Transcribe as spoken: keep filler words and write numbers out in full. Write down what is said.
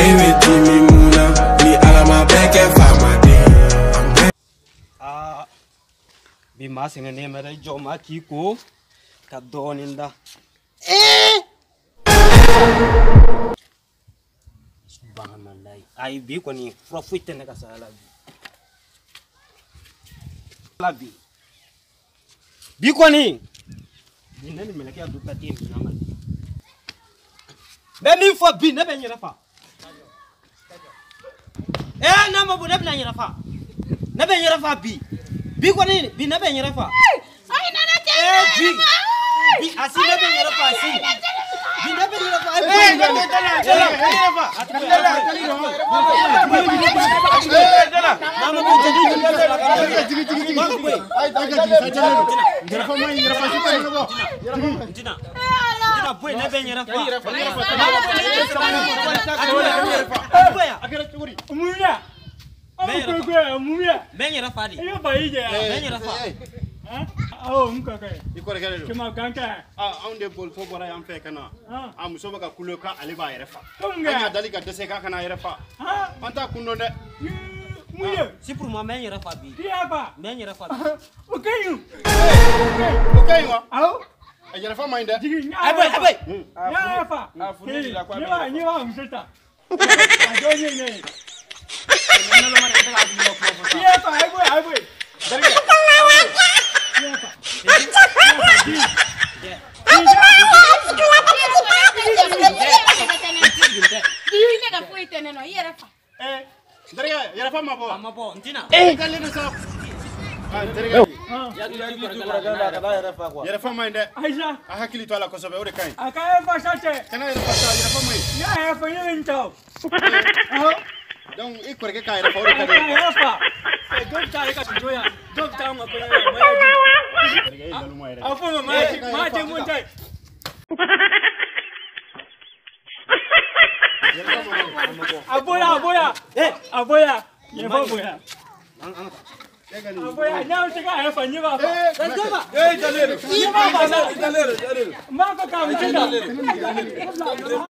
Baby, give me muna, me ala my back and find my damn. Ah, be massing a name at a Joma Kiko, Kadoninda. Eh! I be when you profit and a salad. Labi. Bikoni. Dinner me like a do that in Naman. Then for be never in your fa. Eh, no more would have been in your fa. Never in your fa be. Bikoni, be never in your fa. I never I see never in your fa. Be never in your fa. Oh, mkaka. Iko rekele lo. Kema ganka. Ah, on de bol fo bora yam fe kana. Ah, muso baka kuloka aliba yerefa. Konga. Anya dalika dese ka kana yerefa. Ah, anta kunno de. Muye. Si pour moi men yerefa bi. Dia ba. Men yerefa. Okay. Okay wa. Au. A yerefa mainda. Digi. Ai boy, ai boy. Ya fa. Ah, funu la kwa. Ni wa, ni wa msita. Ajo nye nye. Dia fa, ai boy, ai boy. Eh, ndariga yerefa mabo. Amabo, ntina. Eh, galle do sa. Ah, ndariga. Ya tu ya tu kala yerefa kwa. Yerefa mainda. Aisha. A hakili to ala ko sobe o de kai. Akaya fa sate. Kana yerefa sa yerefa mai. Ya ya fa yin taw. Au. Donc iko reke kai yerefa o de kai. Ya fa. Don't try to do ya. Don't tell me about it. Ndariga e dalu mai. Afu ma ma je mun tai. Aboya, aboya. Eh, aboya. Ye fa aboya. Aboya, now take a half and you are. Eh, Jalero. Ma ka ka mi